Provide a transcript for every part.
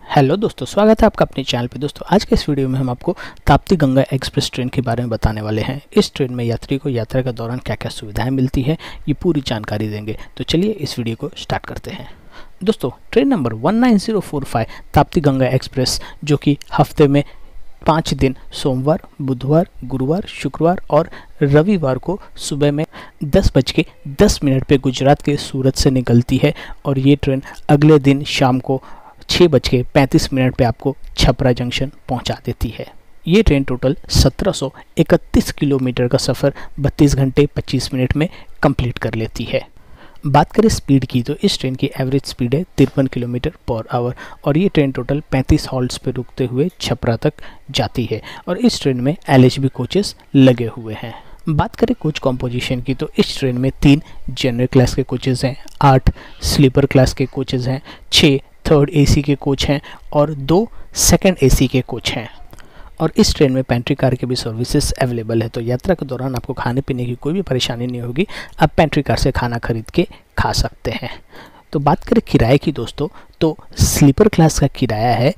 Hello दोस्तों, स्वागत है आपका अपने चैनल पे। दोस्तों आज के इस वीडियो में हम आपको ताप्ती गंगा एक्सप्रेस ट्रेन के बारे में बताने वाले हैं। इस ट्रेन में यात्री को यात्रा के दौरान क्या क्या सुविधाएं मिलती है, ये पूरी जानकारी देंगे। तो चलिए इस वीडियो को स्टार्ट करते हैं। दोस्तों train number 19045 Tapti Ganga express, जो कि हफ्ते में 5 दिन सोमवार, बुधवार, गुरुवार, शुक्रवार और रविवार को सुबह में 10:10 पे गुजरात के सूरत से निकलती है और ये ट्रेन अगले दिन शाम को 6:35 पे आपको छपरा जंक्शन पहुंचा देती है। ये ट्रेन टोटल 1731 किलोमीटर का सफ़र 32 घंटे 25 मिनट में कंप्लीट कर लेती है। बात करें स्पीड की तो इस ट्रेन की एवरेज स्पीड है 53 किलोमीटर पर आवर और ये ट्रेन टोटल 35 हॉल्ट्स पे रुकते हुए छपरा तक जाती है और इस ट्रेन में LHB कोचेस लगे हुए हैं। बात करें कोच कॉम्पोजिशन की तो इस ट्रेन में 3 जनरल क्लास के कोचेज़ हैं, 8 स्लीपर क्लास के कोचेज़ हैं, 6 थर्ड AC के कोच हैं और 2 सेकंड AC के कोच हैं। और इस ट्रेन में पेंट्री कार के भी सर्विसेज अवेलेबल है, तो यात्रा के दौरान आपको खाने पीने की कोई भी परेशानी नहीं होगी। आप पेंट्री कार से खाना खरीद के खा सकते हैं। तो बात करें किराए की दोस्तों, तो स्लीपर क्लास का किराया है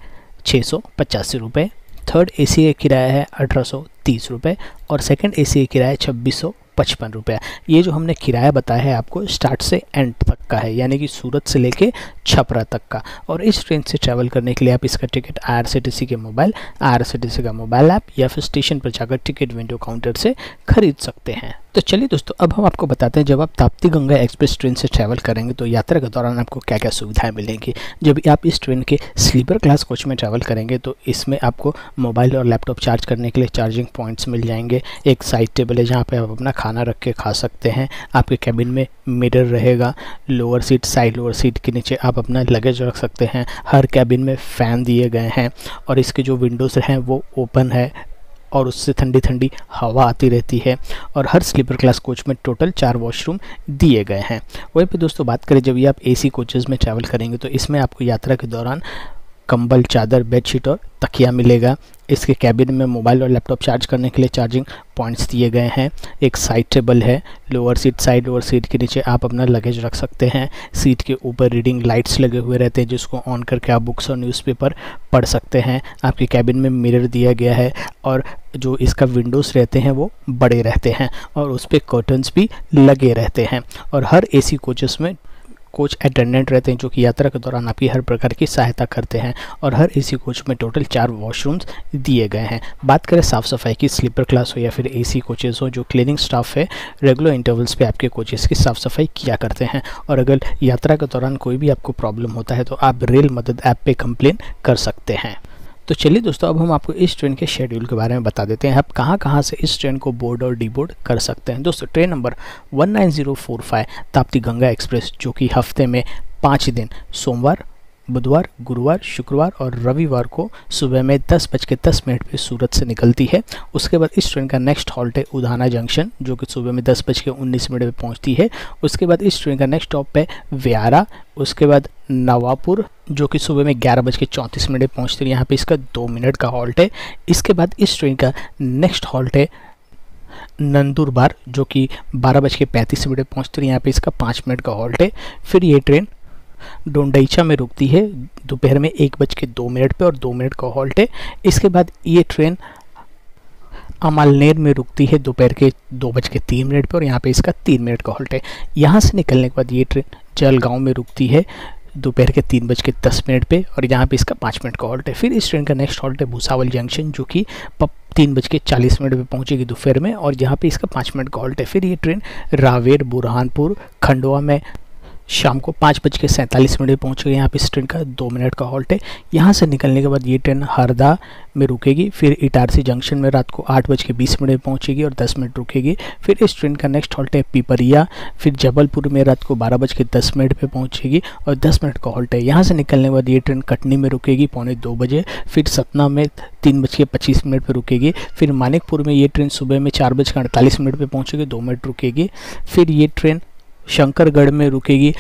685 रुपये, थर्ड AC का किराया है 1830 रुपये और सेकंड AC का किराया 2655 रुपये। ये जो हमने किराया बताया है आपको स्टार्ट से एंड तक का है, यानी कि सूरत से लेके छपरा तक का। और इस ट्रेन से ट्रैवल करने के लिए आप इसका टिकट IRCTC के मोबाइल, IRCTC का मोबाइल ऐप या फिर स्टेशन पर जाकर टिकट विंडो काउंटर से खरीद सकते हैं। तो चलिए दोस्तों, अब हम आपको बताते हैं जब आप ताप्ती गंगा एक्सप्रेस ट्रेन से ट्रैवल करेंगे तो यात्रा के दौरान आपको क्या क्या सुविधाएं मिलेंगी। जब आप इस ट्रेन के स्लीपर क्लास कोच में ट्रैवल करेंगे तो इसमें आपको मोबाइल और लैपटॉप चार्ज करने के लिए चार्जिंग पॉइंट्स मिल जाएंगे। एक साइड टेबल है जहाँ पे आप अपना खाना रख के खा सकते हैं। आपके कैबिन में मिरर रहेगा। Lower seat, side lower seat के नीचे आप अपना लगेज रख सकते हैं। हर कैबिन में फ़ैन दिए गए हैं और इसके जो विंडोज़ हैं वो ओपन है और उससे ठंडी ठंडी हवा आती रहती है। और हर स्लीपर क्लास कोच में टोटल 4 वॉशरूम दिए गए हैं। वहीं पे दोस्तों बात करें जब ये आप AC कोचेज़ में ट्रैवल करेंगे तो इसमें आपको यात्रा के दौरान कंबल, चादर, बेडशीट और तकिया मिलेगा। इसके कैबिन में मोबाइल और लैपटॉप चार्ज करने के लिए चार्जिंग पॉइंट्स दिए गए हैं। एक साइड टेबल है। Lower seat, side lower seat के नीचे आप अपना लगेज रख सकते हैं। सीट के ऊपर रीडिंग लाइट्स लगे हुए रहते हैं जिसको ऑन करके आप बुक्स और न्यूज़पेपर पढ़ सकते हैं। आपके कैबिन में मिरर दिया गया है और जो इसका विंडोज़ रहते हैं वो बड़े रहते हैं और उस पर कर्टन्स भी लगे रहते हैं। और हर AC कोचेस में कोच अटेंडेंट रहते हैं जो कि यात्रा के दौरान आपकी हर प्रकार की सहायता करते हैं और हर AC कोच में टोटल 4 वॉशरूम्स दिए गए हैं। बात करें साफ़ सफाई की, स्लीपर क्लास हो या फिर AC कोचेज़ हो, जो क्लीनिंग स्टाफ है रेगुलर इंटरवल्स पे आपके कोचेज़ की साफ़ सफाई किया करते हैं। और अगर यात्रा के दौरान कोई भी आपको प्रॉब्लम होता है तो आप रेल मदद ऐप पे कंप्लेन कर सकते हैं। तो चलिए दोस्तों, अब हम आपको इस ट्रेन के शेड्यूल के बारे में बता देते हैं। आप कहाँ से इस ट्रेन को बोर्ड और डीबोर्ड कर सकते हैं। दोस्तों train number 19045 Tapti Ganga express, जो कि हफ्ते में 5 दिन सोमवार, बुधवार, गुरुवार, शुक्रवार और रविवार को सुबह में 10:10 पे सूरत से निकलती है। उसके बाद इस ट्रेन का नेक्स्ट हॉल्ट है उधाना जंक्शन, जो कि सुबह में 10:19 पे पहुंचती है। उसके बाद इस ट्रेन का नेक्स्ट स्टॉप है व्यारा। उसके बाद नवापुर, जो कि सुबह में 11:34 पे पहुंचती है। यहाँ पे इसका 2 मिनट का हॉल्ट है। इसके बाद इस ट्रेन का नेक्स्ट हॉल्ट है नंदुरबार, जो कि 12:35 पे पहुँचती है। यहाँ पे इसका 5 मिनट का हॉल्ट है। फिर ये ट्रेन डोंडईचा में रुकती है दोपहर में 1:02 पे और 2 मिनट का हॉल्ट है। इसके बाद ये ट्रेन अमलनेर में रुकती है दोपहर के 2:03 पे और यहाँ पे इसका 3 मिनट का हॉल्ट है। यहाँ से निकलने के बाद ये ट्रेन जलगांव में रुकती है दोपहर के 3:10 पे और यहाँ पे इसका 5 मिनट का हॉल्ट है। फिर इस ट्रेन का नेक्स्ट हॉल्ट है भुसावल जंक्शन, जो कि 3:40 पे पहुँचेगी दोपहर में और यहाँ पे इसका 5 मिनट का हॉल्ट है। फिर ये ट्रेन रावेर, बुरहानपुर, खंडवा में शाम को 5:47 पे पहुँचेगी। यहाँ पे इस ट्रेन का 2 मिनट का हॉल्ट है। यहाँ से निकलने के बाद ये ट्रेन हरदा में रुकेगी। फिर इटारसी जंक्शन में रात को 8:20 पे पहुँचेगी और 10 मिनट रुकेगी। फिर इस ट्रेन का नेक्स्ट हॉल्ट है पिपरिया। फिर जबलपुर में रात को 12:10 पे पहुँचेगी और 10 मिनट का हॉल्ट है। यहाँ से निकलने के बाद ये ट्रेन कटनी में रुकेगी 2:45 बजे। फिर सतना में 3:25 पे रुकेगी। फिर मानिकपुर में ये ट्रेन सुबह में 4:48 पे पहुँचेगी, 2 मिनट रुकेगी। फिर ये ट्रेन शंकरगढ़ में रुकेगी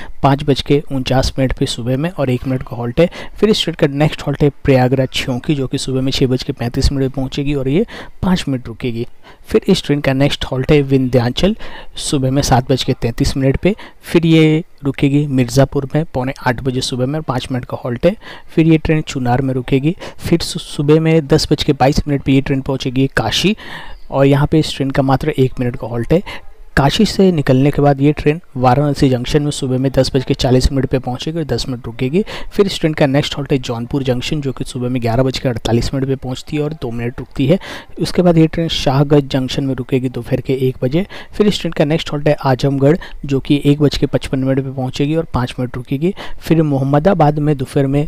5:49 पे सुबह में और 1 मिनट का हॉल्ट है। फिर इस ट्रेन का नेक्स्ट हॉल्ट है प्रयागराज छ्योंकी, जो कि सुबह में 6:35 पे पहुंचेगी और ये 5 मिनट रुकेगी। फिर इस ट्रेन का नेक्स्ट हॉल्ट है विंध्याचल, सुबह में 7:33 पे। फिर ये रुकेगी मिर्ज़ापुर में 7:45 सुबह में, 5 मिनट का हॉल्ट है। फिर ये ट्रेन चुनार में रुकेगी। फिर सुबह में 10:22 पे ये ट्रेन पहुंचेगी काशी और यहाँ पे इस ट्रेन का मात्र 1 मिनट का हॉल्ट है। काशी से निकलने के बाद ये ट्रेन वाराणसी जंक्शन में सुबह में 10:40 पे पहुंचेगी और 10 मिनट रुकेगी। फिर इस ट्रेन का नेक्स्ट हॉल्ट है जौनपुर जंक्शन, जो कि सुबह में 11:48 पे पहुंचती है और 2 मिनट रुकती है। उसके बाद ये ट्रेन शाहगंज जंक्शन में रुकेगी दोपहर के 1 बजे। फिर इस ट्रेन का नेक्स्ट हॉल्ट है आजमगढ़, जो कि 1:55 पे पहुँचेगी और 5 मिनट रुकेगी। फिर मोहम्मदाबाद में दोपहर में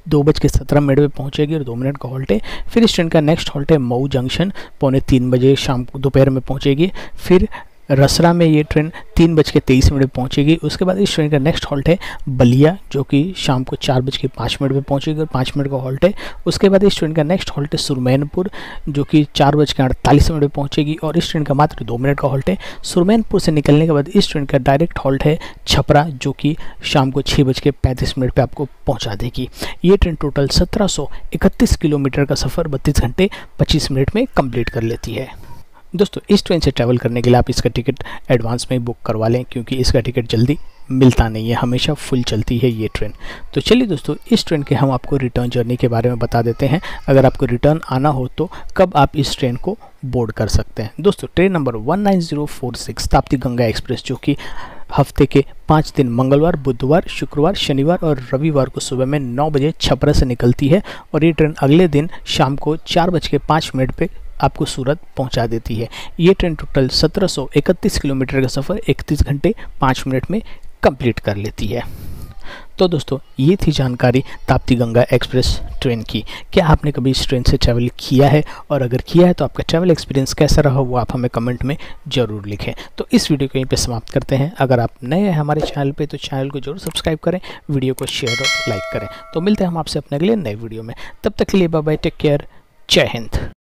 2:17 पे पहुंचेगी और 2 मिनट का हॉल्ट है। फिर इस ट्रेन का नेक्स्ट हॉल्ट है मऊ जंक्शन, 2:45 बजे शाम को दोपहर में पहुंचेगी। फिर रसरा में ये ट्रेन 3:23 पे पहुंचेगी। उसके बाद इस ट्रेन का नेक्स्ट हॉल्ट है बलिया, जो कि शाम को 4:05 पे पहुंचेगी और 5 मिनट का हॉल्ट है। उसके बाद इस ट्रेन का नेक्स्ट हॉल्ट है सुरमैनपुर, जो कि 4:48 पे पहुंचेगी और इस ट्रेन का मात्र 2 मिनट का हॉल्ट है। सुरमैनपुर से निकलने के बाद इस ट्रेन का डायरेक्ट हॉल्ट है छपरा, जो कि शाम को 6:35 पे आपको पहुँचा देगी। ये ट्रेन टोटल 1731 किलोमीटर का सफ़र 32 घंटे 25 मिनट में कंप्लीट कर लेती है। दोस्तों, इस ट्रेन से ट्रैवल करने के लिए आप इसका टिकट एडवांस में बुक करवा लें, क्योंकि इसका टिकट जल्दी मिलता नहीं है, हमेशा फुल चलती है ये ट्रेन। तो चलिए दोस्तों, इस ट्रेन के हम आपको रिटर्न जर्नी के बारे में बता देते हैं। अगर आपको रिटर्न आना हो तो कब आप इस ट्रेन को बोर्ड कर सकते हैं। दोस्तों, train number 19046 Tapti Ganga express, जो कि हफ्ते के 5 दिन मंगलवार, बुधवार, शुक्रवार, शनिवार और रविवार को सुबह में 9 बजे छपरा से निकलती है और ये ट्रेन अगले दिन शाम को 4:05 पे आपको सूरत पहुंचा देती है। ये ट्रेन टोटल 1731 किलोमीटर का सफ़र 31 घंटे 5 मिनट में कंप्लीट कर लेती है। तो दोस्तों, ये थी जानकारी ताप्ती गंगा एक्सप्रेस ट्रेन की। क्या आपने कभी इस ट्रेन से ट्रैवल किया है, और अगर किया है तो आपका ट्रैवल एक्सपीरियंस कैसा रहा वो आप हमें कमेंट में ज़रूर लिखें। तो इस वीडियो को यहीं पे समाप्त करते हैं। अगर आप नए हैं हमारे चैनल पे तो चैनल को जरूर सब्सक्राइब करें, वीडियो को शेयर और लाइक करें। तो मिलते हैं हम आपसे अपने अगले नए वीडियो में। तब तक के लिए बाय बाय, टेक केयर, जय हिंद।